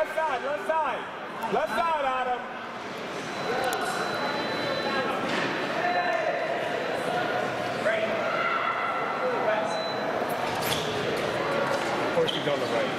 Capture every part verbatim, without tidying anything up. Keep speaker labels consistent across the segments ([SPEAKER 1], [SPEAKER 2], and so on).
[SPEAKER 1] left side, left side. Left side, Adam. Of course he's on the right.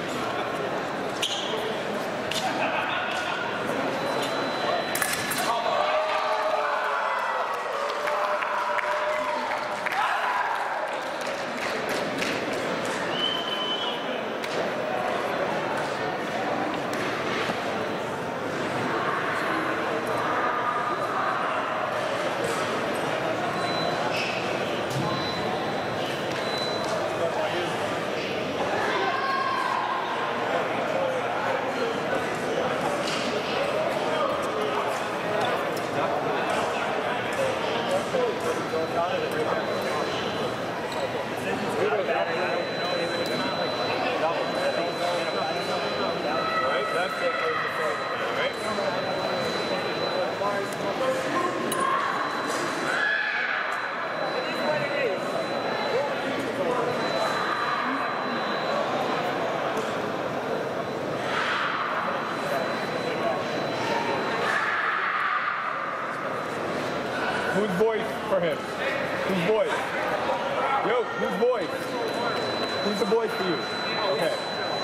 [SPEAKER 1] Who's voice for him? Who's voice? Yo, who's voice? Who's the voice for you? Okay.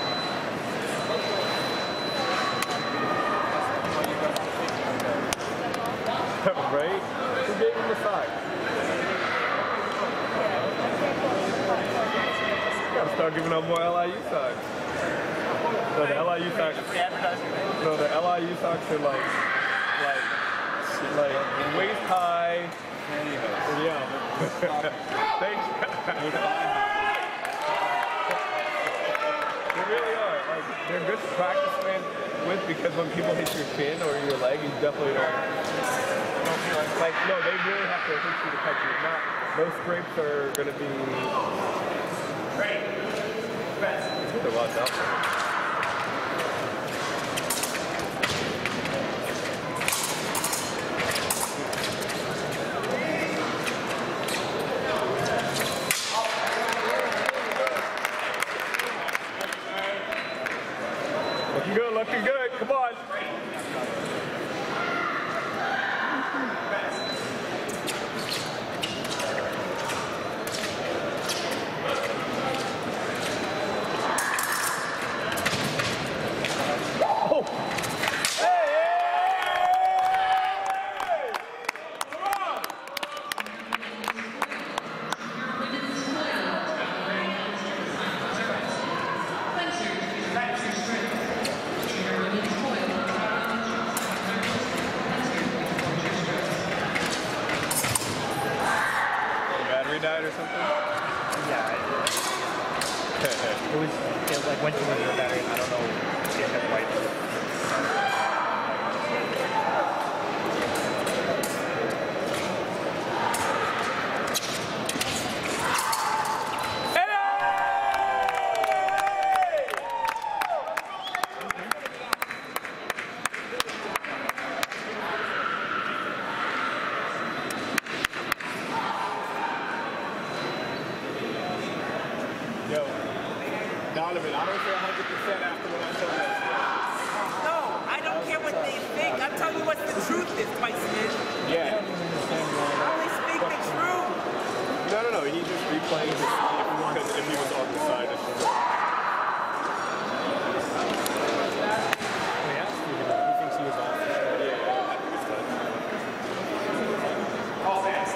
[SPEAKER 1] Right? Who gave him the side? Gotta start giving out more L I U socks. No, the L I U socks. No, the L I U socks are like, like, like waist high. Yeah. Thanks. They really are. Like, they're good to practice man, with because when people hit your chin or your leg, you definitely don't. Like, no, they really have to hit you to catch you. Not, those scrapes are going to be. Great. Best. It's good to watch out for. Looking good, looking good. Come on. Died or something?
[SPEAKER 2] Yeah, it, it was, it like went to the battery, I don't know if it had white.
[SPEAKER 1] Donovan, I don't say one hundred percent after what I told you.
[SPEAKER 3] No, I don't care what they think. I'm telling you what the truth is, Tyson.
[SPEAKER 1] Yeah.
[SPEAKER 3] Only speak the truth.
[SPEAKER 1] No, no, no. He just replaying his because if he was on the side of the
[SPEAKER 2] Yeah, he thinks he was off.
[SPEAKER 1] Yeah, yeah, I think it's done.
[SPEAKER 3] All that.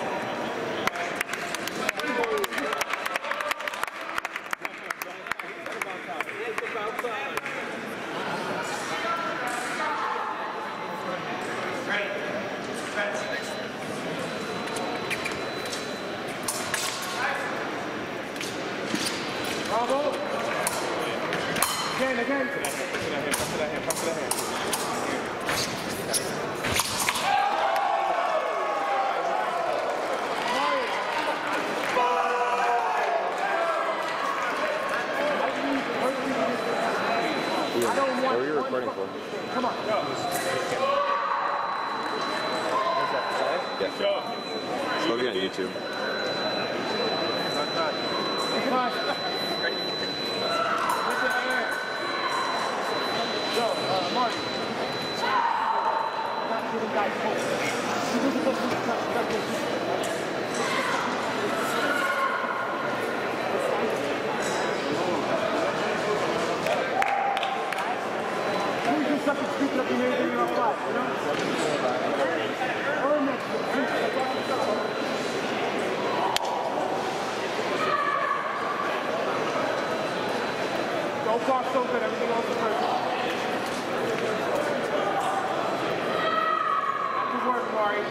[SPEAKER 1] Bravo! Again, again. Pass to that hand, pass to that hand, pass to that hand. I don't want. What were you recording for? Come on. Go.
[SPEAKER 4] Yeah.
[SPEAKER 1] Go.
[SPEAKER 4] It's going to be on YouTube.
[SPEAKER 1] Come on. Go. Uh, So far, so good. Everything else is perfect. Good work, Omari.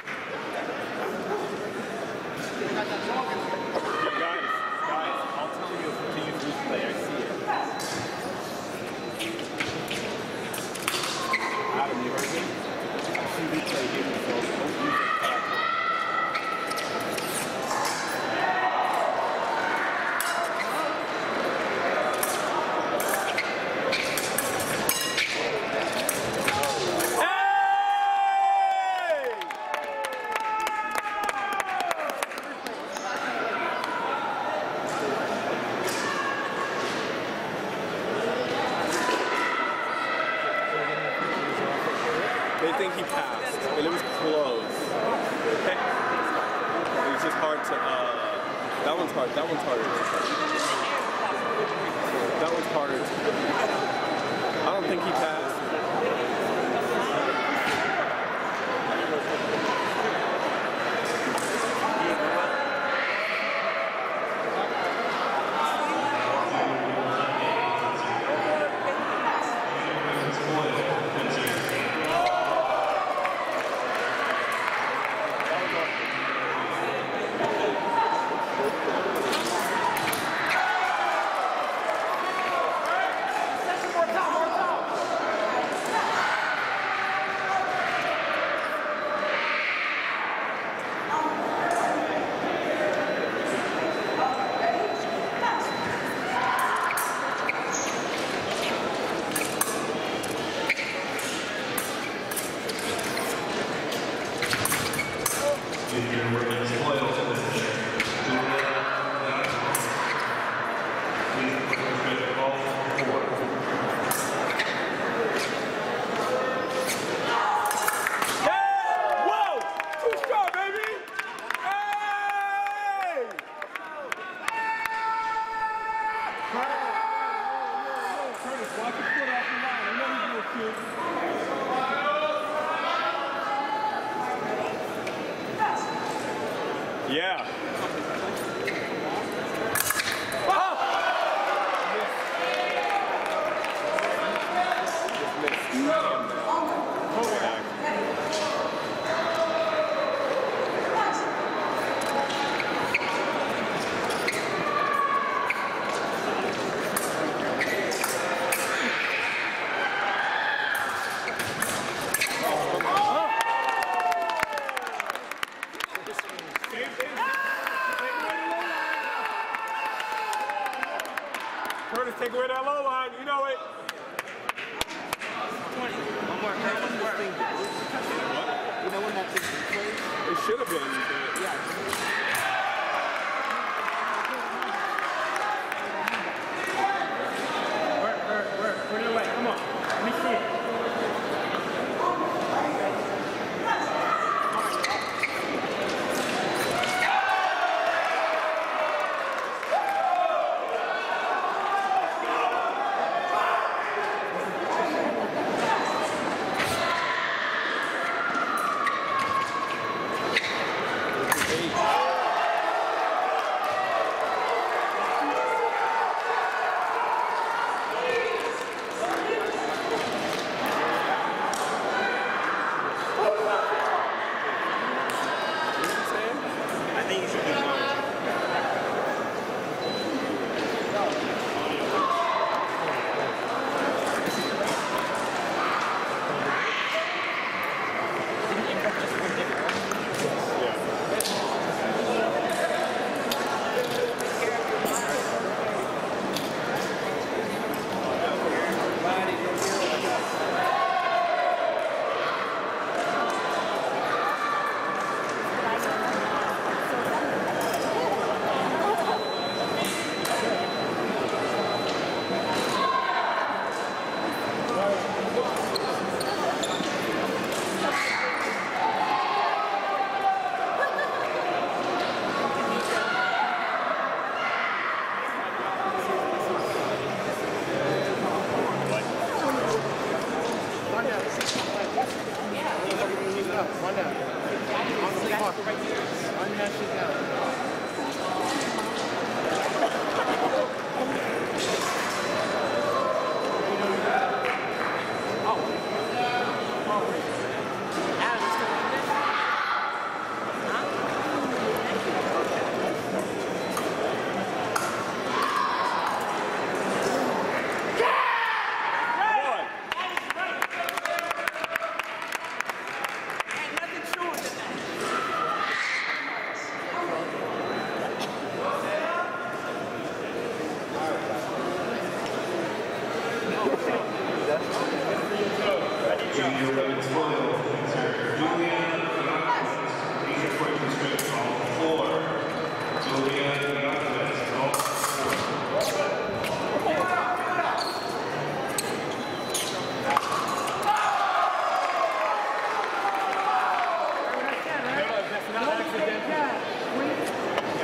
[SPEAKER 2] Guys, guys, I'll tell
[SPEAKER 1] hard to, uh, that one's hard, that one's harder. That one's harder to, I don't think he passed. Yeah. Curtis, take away that low line. You know it.
[SPEAKER 3] twenty. One more. One more.
[SPEAKER 1] What?
[SPEAKER 3] You know when that thing plays?
[SPEAKER 1] It should have been. But
[SPEAKER 3] Yeah. Work, work, work. Put it away. Come on. Let me see it.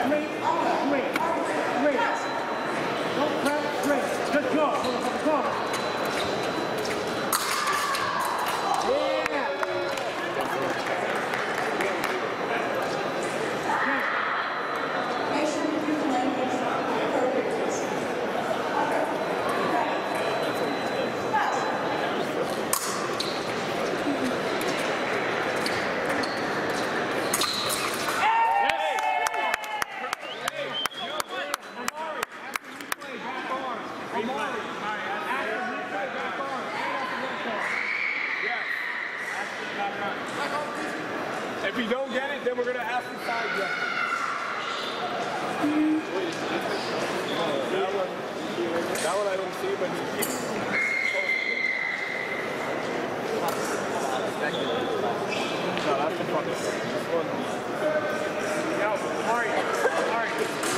[SPEAKER 5] straight, straight, straight. Don't crack, straight. Good go, motherfucker, go. Yeah.
[SPEAKER 6] Make sure you do language perfect.
[SPEAKER 1] If you don't get it, then we're going to ask the side judge. That one, that one I didn't see, but he keeps no, that's the fucking this one. Yo, Omari, Omari.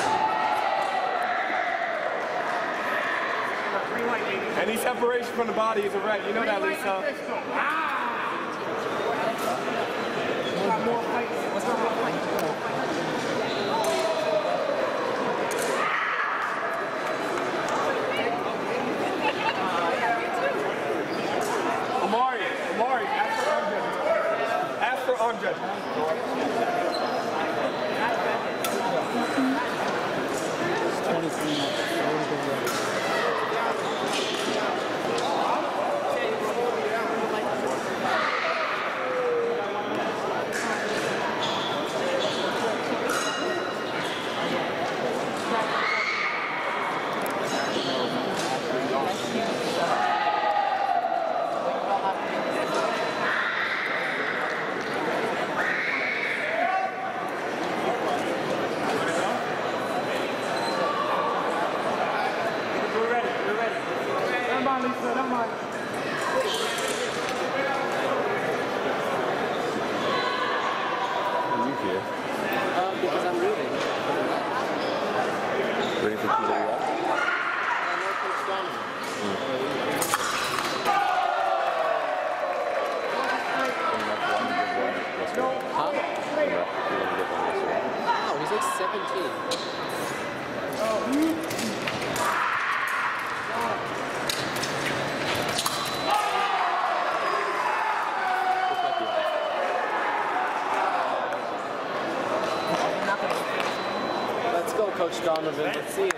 [SPEAKER 1] Any separation from the body is a red. You know that, Lisa.
[SPEAKER 5] More fights. What's not more fights?
[SPEAKER 1] Omari, Omari, ask for arm judge. Ask for arm judge.
[SPEAKER 7] Coach Donovan, let's see it.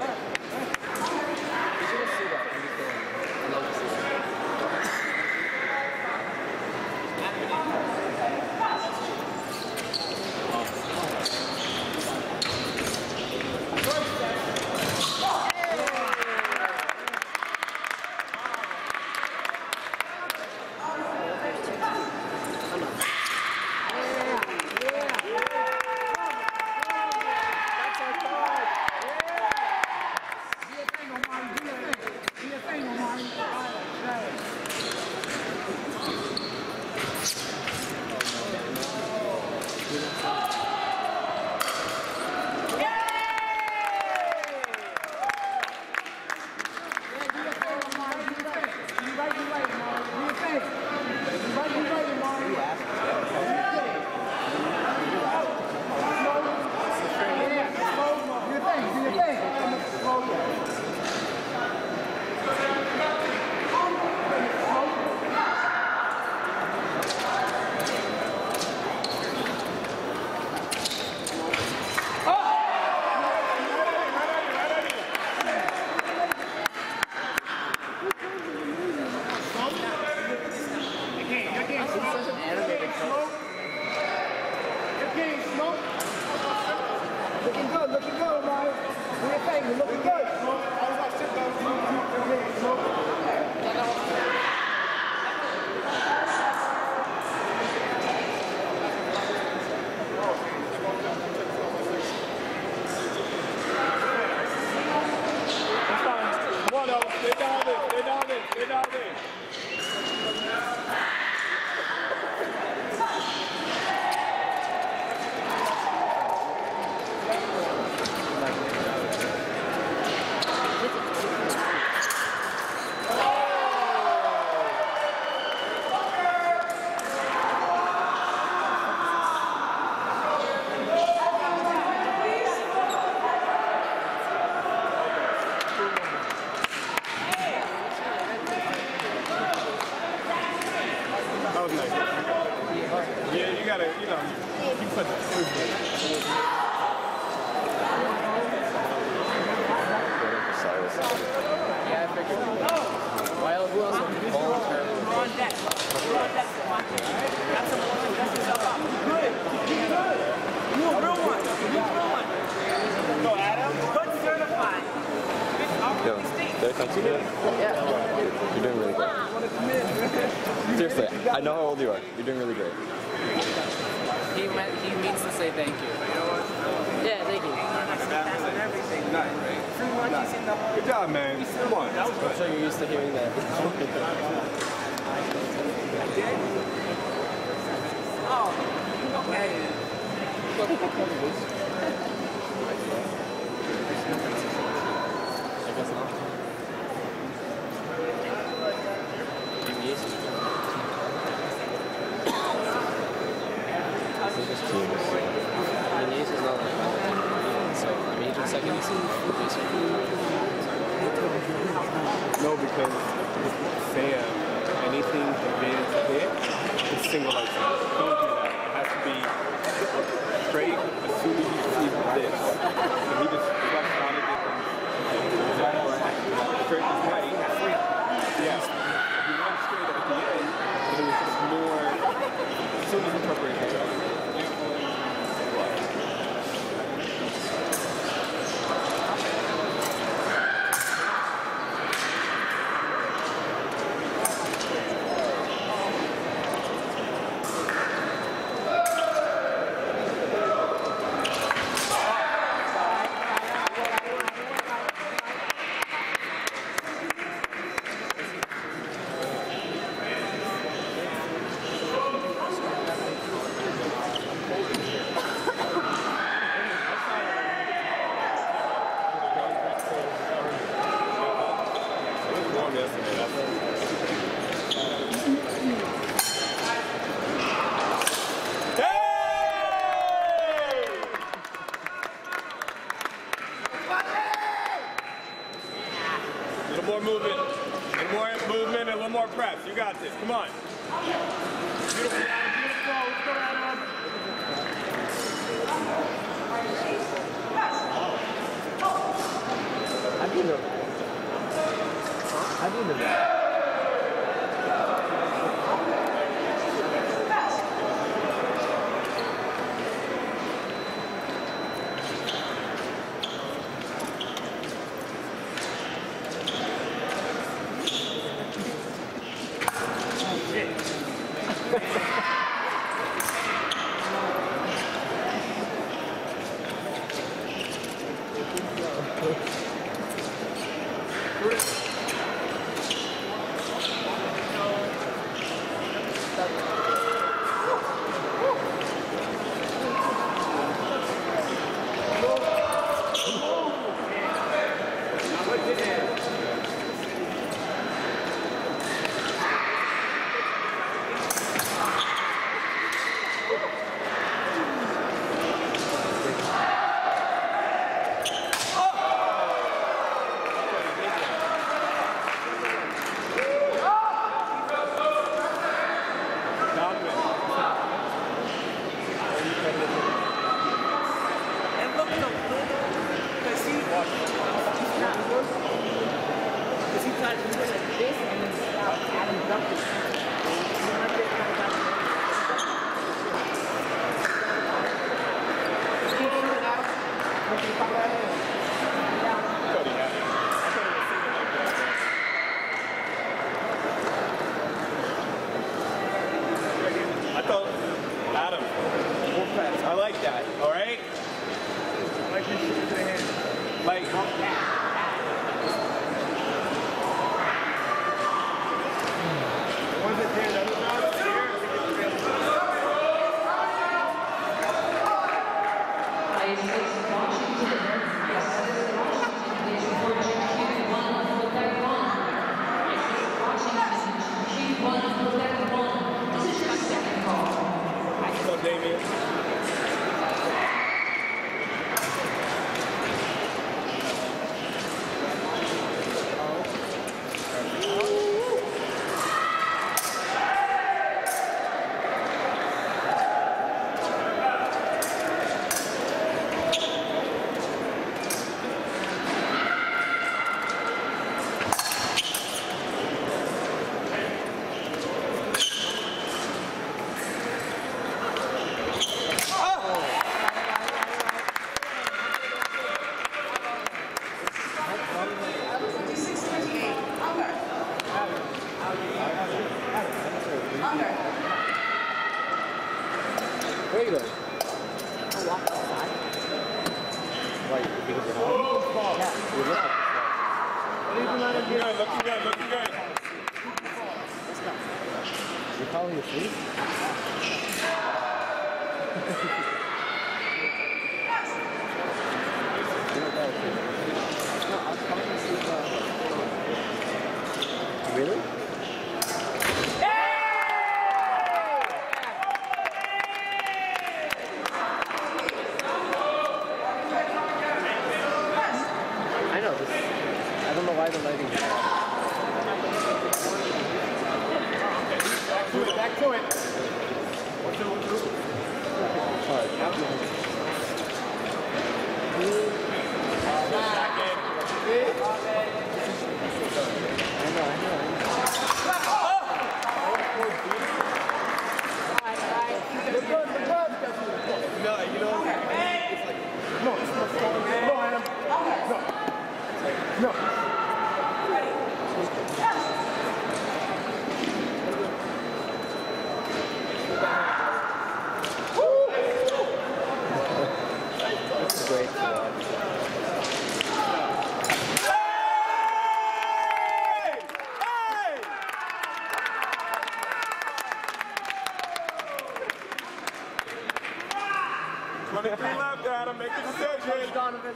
[SPEAKER 4] You're doing really great. Seriously, I know how old you are. You're doing really great.
[SPEAKER 7] He meant, he means to say thank you. Yeah, thank you.
[SPEAKER 1] Good job, man. Come on.
[SPEAKER 7] I'm sure you're used to hearing that.
[SPEAKER 3] Oh, okay.
[SPEAKER 7] I guess not. I mean, Yeisser is not like that. So, I mean, he took second, he's
[SPEAKER 1] No, because Sam, anything advanced hit, it's single like that. Don't do that. It has to be straight as soon as you see this. And he just flexed on it. Straight is right. Yeah. He went straight at the end, but it was just more as soon as you preparation it. You got this. Come on. Beautiful. Beautiful. Let's go, Adam.
[SPEAKER 7] How do you know that? How do you know that? because you're hot?
[SPEAKER 2] Yeah.
[SPEAKER 7] You're not.
[SPEAKER 1] Looking good, looking good, looking good.
[SPEAKER 7] You're calling it sleep? No, I was calling it sleep. Uh... Really? I know this. I don't know why the lighting is off.
[SPEAKER 1] Back to it, back to it.
[SPEAKER 7] Sorry.
[SPEAKER 1] Back in.
[SPEAKER 7] I know, I know, I know.
[SPEAKER 1] No, you know, it's like, no, it's not no, no, Adam. No. No.
[SPEAKER 7] This is great to watch.
[SPEAKER 1] twenty-three left, Adam. Make a decision. Donovan.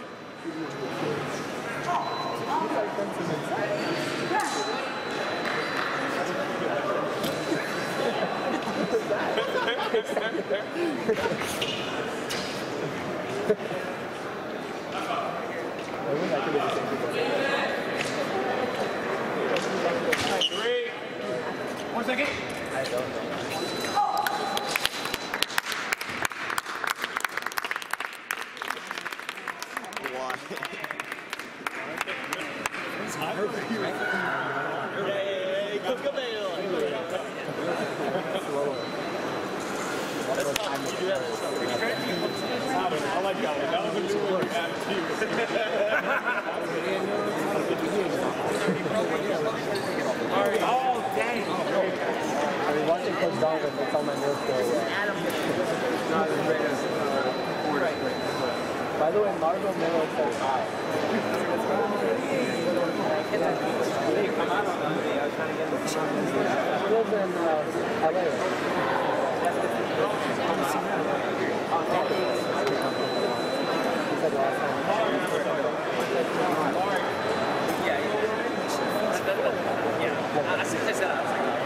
[SPEAKER 1] Three. One second.
[SPEAKER 7] I don't know.
[SPEAKER 1] I like that one. That was a new one you added to. Oh, dang.
[SPEAKER 7] I mean, watching Coach Donovan, that's all my nerves go away. By the way, Margot Miller says hi. She lives in uh, L A. He said last time.
[SPEAKER 3] Yeah, as soon as I said it, I was like,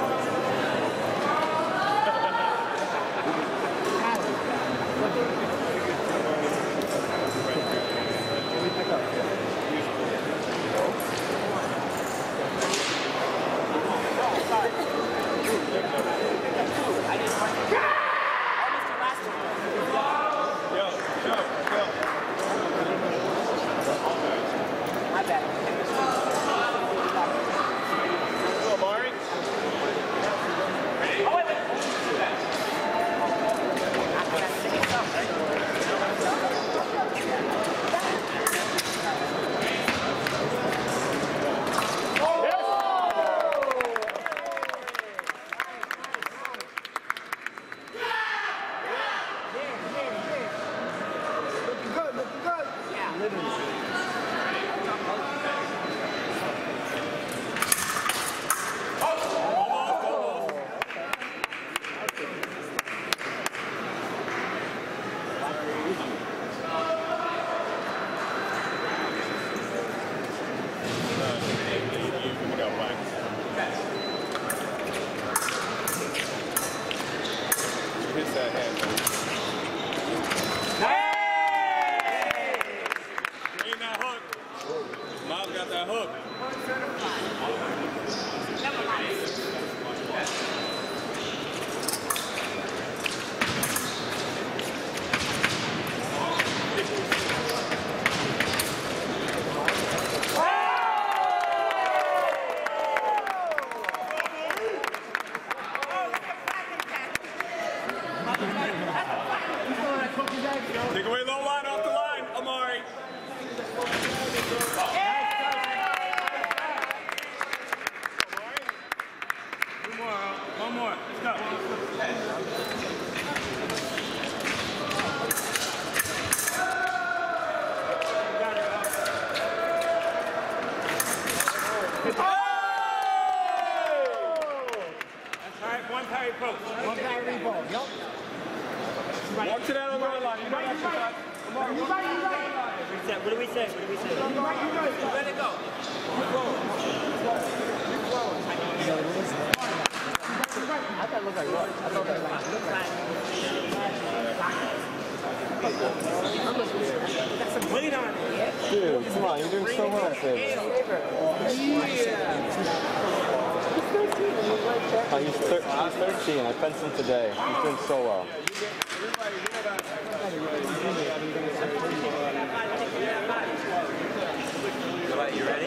[SPEAKER 1] Take away low line off the line, Omari. One more, one more. Let's go.
[SPEAKER 2] What do we say? What do we say?
[SPEAKER 3] Let it go.
[SPEAKER 2] I thought it looked like what? I thought that
[SPEAKER 3] Got some weight on it.
[SPEAKER 4] Dude, come on, you're doing so well, Sabre. Oh, he's, thir he's thirteen. I fenced him today. He's doing so well.
[SPEAKER 7] You ready?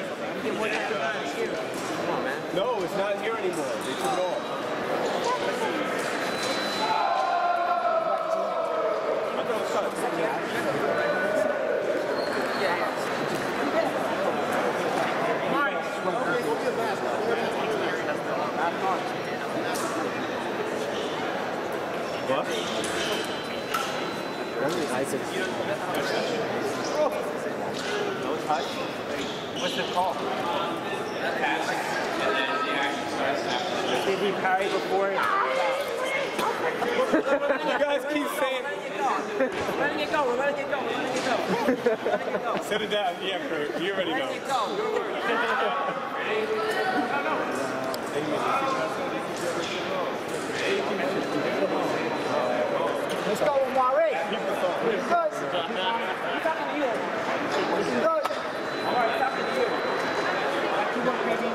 [SPEAKER 1] No, it's not here anymore. They took it off. What?
[SPEAKER 2] What's it called? Did he parry before?
[SPEAKER 1] You guys keep saying.
[SPEAKER 3] We're letting it go. We're letting it go. We're letting it go. We're letting it go.
[SPEAKER 1] Set it down. Yeah, Kurt. You already know.
[SPEAKER 3] Let it go. Your word.
[SPEAKER 5] Let's go, Omari. He's good. He's talking to you. He's good. All right, talking to you. Two more, baby.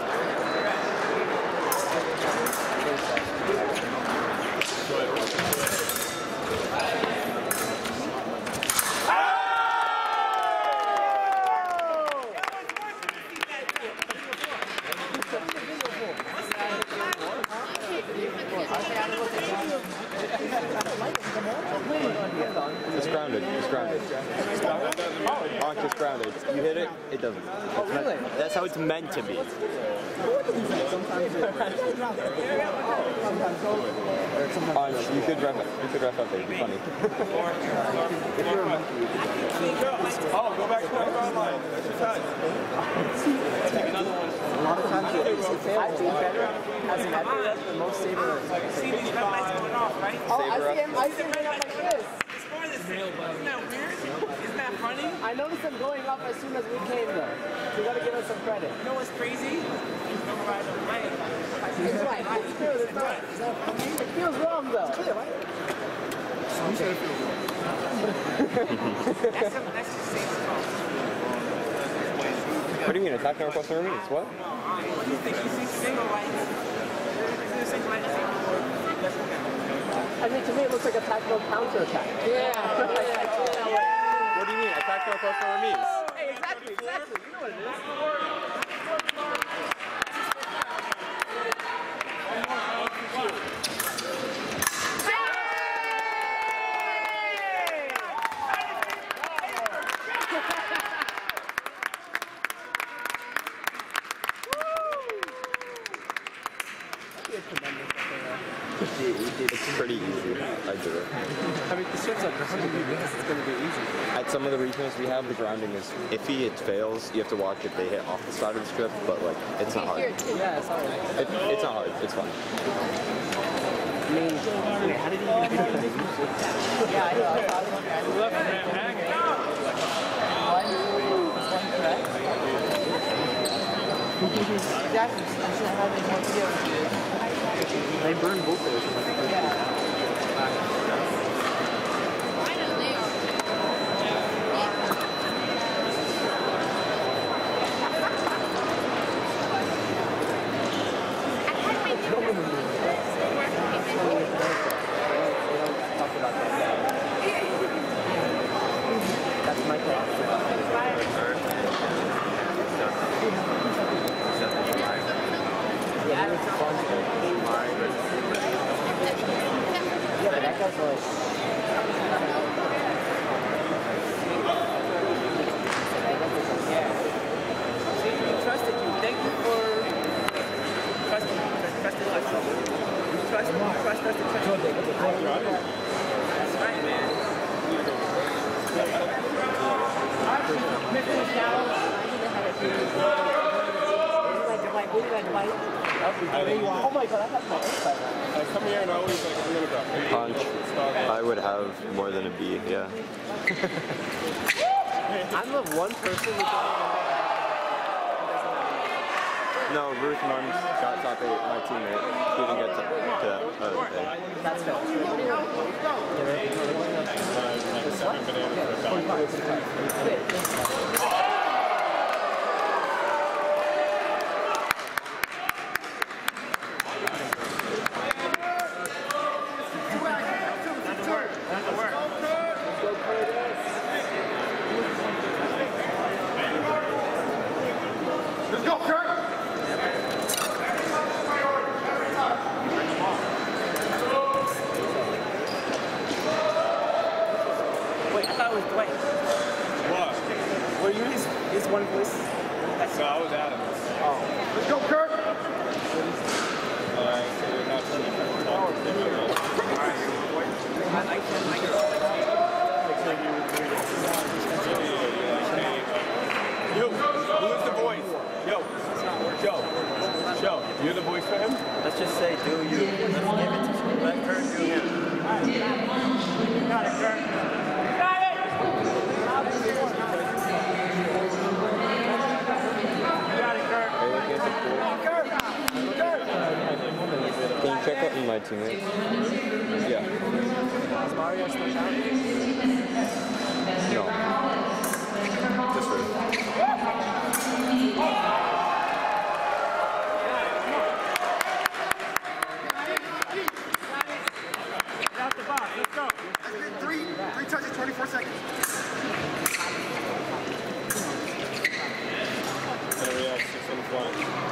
[SPEAKER 4] It's grounded. It's grounded. Aren't just grounded. You hit it, it doesn't. Oh, really? That's how it's meant to be. Honest, you could ref you could ref up there. It'd be funny.
[SPEAKER 1] Oh, go back to the front line. That's your time.
[SPEAKER 8] A lot of times it is I'd be better as an athlete than most saber.
[SPEAKER 3] See these red lights going off, right?
[SPEAKER 8] Oh, I see him. I see him going up like this.
[SPEAKER 3] Explore this thing. Isn't that weird? Isn't that funny?
[SPEAKER 8] I noticed him going up as soon as we came, though. You got to give us some credit.
[SPEAKER 3] You know what's crazy? No right of way.
[SPEAKER 8] He's right. It's true. It's not. It feels wrong, though. It's clear, right?
[SPEAKER 3] That's a, that's the same call.
[SPEAKER 4] What do you mean, attack number plus number means? What?
[SPEAKER 3] You think you see single lights? Single lights.
[SPEAKER 8] I mean, to me, it looks like a tactical counter-attack. Yeah.
[SPEAKER 4] What do you mean, attack number plus number means?
[SPEAKER 8] Hey, exactly, exactly. You know what it is.
[SPEAKER 4] It's pretty easy. I do it.
[SPEAKER 8] I mean, the shit's like one hundred because it's going to be easy.
[SPEAKER 4] At some of the regionals we have, the grounding is iffy. It fails. You have to watch if they hit off the side of the strip, but like, it's not hard.
[SPEAKER 8] Yeah, it's hard.
[SPEAKER 4] It, it's not hard. It's fun.
[SPEAKER 8] I mean, how did he even do this? Yeah, I know. I thought it was left him hanging. One, one correct. Exactly. I should have had more videos. They burned both those. Yeah. That's my yeah, it's fun. Yeah, but that guy's like...
[SPEAKER 3] See, we trusted you. Thank you for trusting us. Trusting us. You trust, you trust us to trust you. That's right, man.
[SPEAKER 8] Like, like, like, like, Oh my god, I have my inside line.
[SPEAKER 1] I come here and I always like, I'm gonna go.
[SPEAKER 4] Punch. I would have more than a B, yeah.
[SPEAKER 8] I'm the one person who doesn't
[SPEAKER 4] No, Ruth Munns got top eight, my teammate. He didn't get to, to that other day.
[SPEAKER 8] That's fair.
[SPEAKER 5] Let's go, Kurt!
[SPEAKER 3] Wait, I thought it was Dwight.
[SPEAKER 1] What?
[SPEAKER 3] Were you his, his one voice?
[SPEAKER 1] So I was Adam.
[SPEAKER 3] Oh.
[SPEAKER 5] Let's go, Kurt!
[SPEAKER 1] Alright, so you're not too
[SPEAKER 3] I like him. I
[SPEAKER 1] Yo, who is the voice? Yo, Joe, Joe, you're the voice for him?
[SPEAKER 3] Let's just say, do you. Let's give it to Let Kurt do him. You got it, Kurt. You got it! You got it, Kurt. Kurt! Kurt!
[SPEAKER 4] Can you check out my teammates? Yeah.
[SPEAKER 8] Is Mario still down?
[SPEAKER 4] No. Just Ruth.
[SPEAKER 3] Out the box, let's go.
[SPEAKER 5] That's been three, three touches, twenty-four seconds.
[SPEAKER 1] There we are, six on the fly.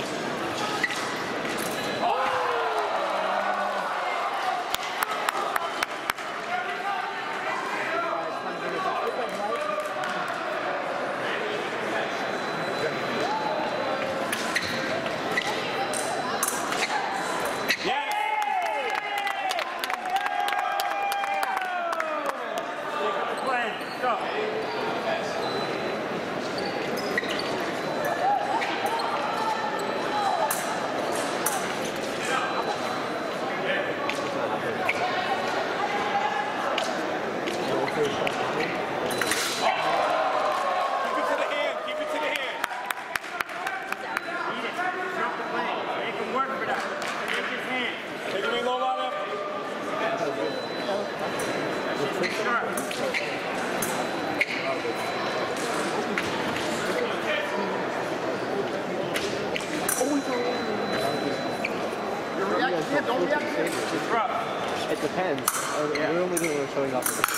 [SPEAKER 8] It depends. Uh, yeah. We're only going to showing up.
[SPEAKER 5] This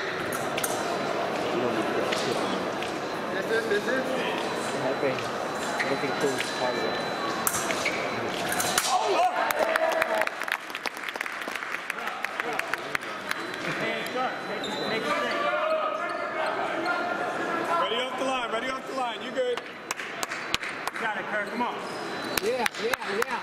[SPEAKER 5] is, this is.
[SPEAKER 8] I think I don't think Phil is part of it.
[SPEAKER 1] Ready off the line, ready off the line, you good.
[SPEAKER 3] You got it, Kurt, come on.
[SPEAKER 8] Yeah, yeah, yeah.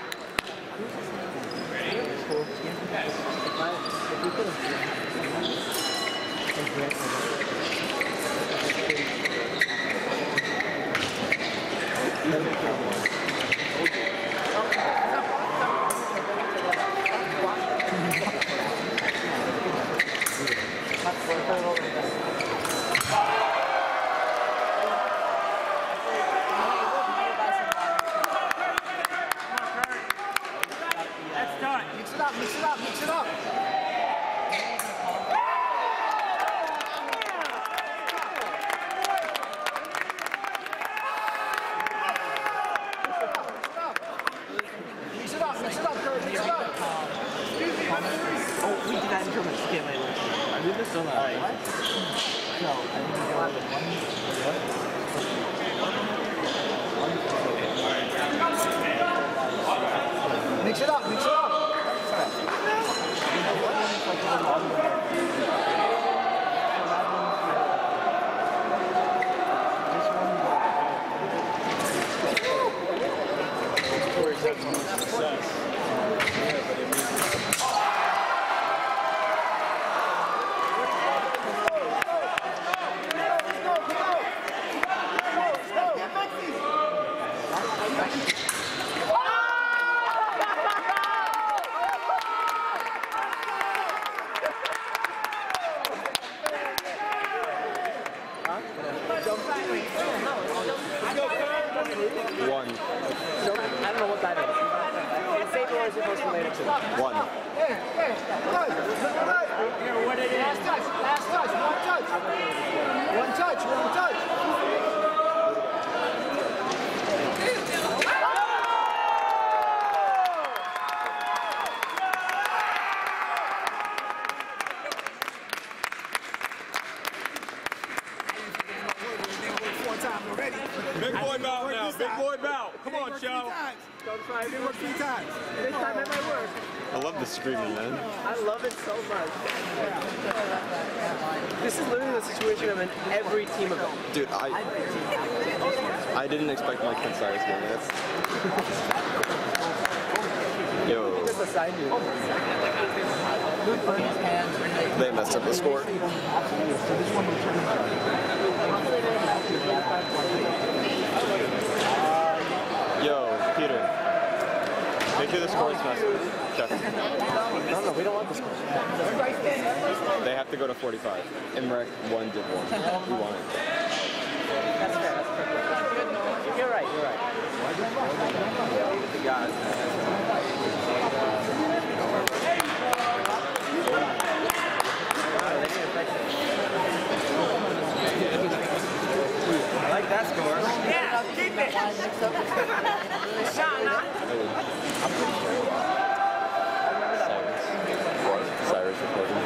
[SPEAKER 3] That's done.
[SPEAKER 5] Mix it up, mix it up, mix it up.
[SPEAKER 4] One.
[SPEAKER 8] So, I don't know what that is. It's saber or is it most related to?
[SPEAKER 4] One.
[SPEAKER 5] Hey, hey, guys, guys.
[SPEAKER 8] Here, what it is.
[SPEAKER 5] Last touch, last touch, one touch. One touch, one touch.
[SPEAKER 1] Big boy bout now. Big boy bout. Come on, Joe.
[SPEAKER 5] Don't try. It worked three times.
[SPEAKER 8] This time it might work.
[SPEAKER 4] I love the screaming, man.
[SPEAKER 8] I love it so much. This is literally the situation I'm in every team event.
[SPEAKER 4] Dude, I I didn't expect Mike Cyrus to get this. Yo. They messed up the score. Yo, Peter. Make sure the score is messed up. Check.
[SPEAKER 8] No, no, we don't want the score.
[SPEAKER 4] They have to go to forty-five. Imrek one did one. We want it.
[SPEAKER 8] That's fair, that's fair. You're right, you're right.
[SPEAKER 4] The guys.
[SPEAKER 8] I like that score.
[SPEAKER 3] Yeah, keep it. Shot, huh?
[SPEAKER 4] I'm pretty sure. Cyrus. Cyrus recording.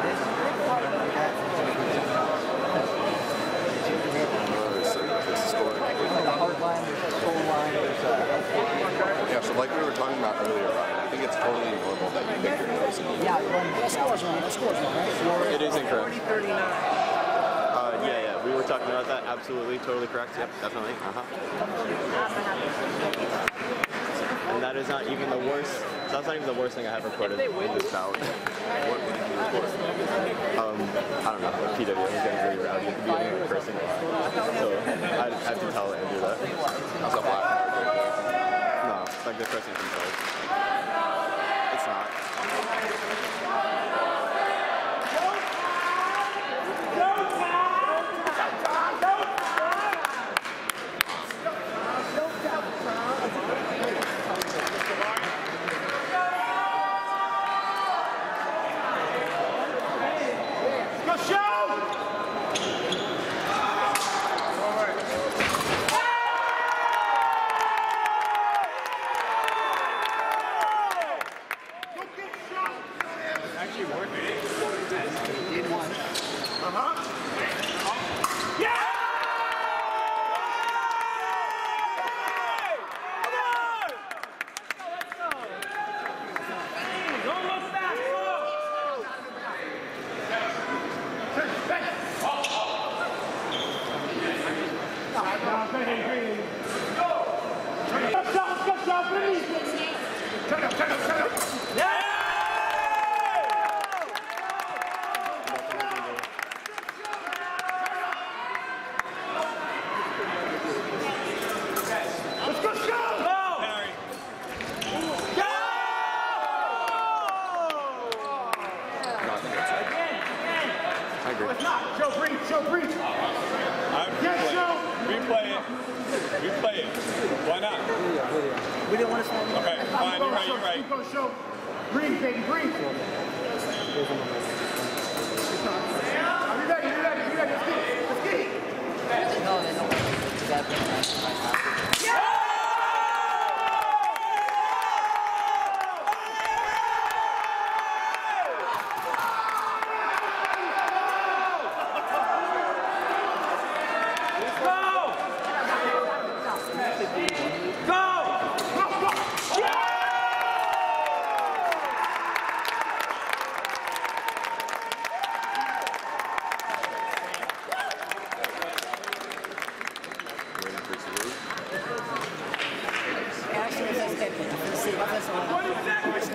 [SPEAKER 9] Yeah, so like we were talking about earlier, Ryan, I think it's totally normal that you pick your nose.
[SPEAKER 5] Yeah, that score's wrong. That score's wrong, right?
[SPEAKER 4] It is incorrect. Uh, yeah, yeah, we were talking about that. Absolutely, totally correct. Yep, definitely. Uh-huh. And that is not even the worst. That's not even the worst thing I have recorded in this bout. um, I don't know. P W F is getting really rowdy at the beginning of the person. So I have to tell Andrew that.
[SPEAKER 9] How's that black?
[SPEAKER 4] No, it's like the person themselves. It's not.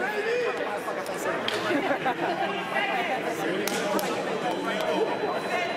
[SPEAKER 3] What is that?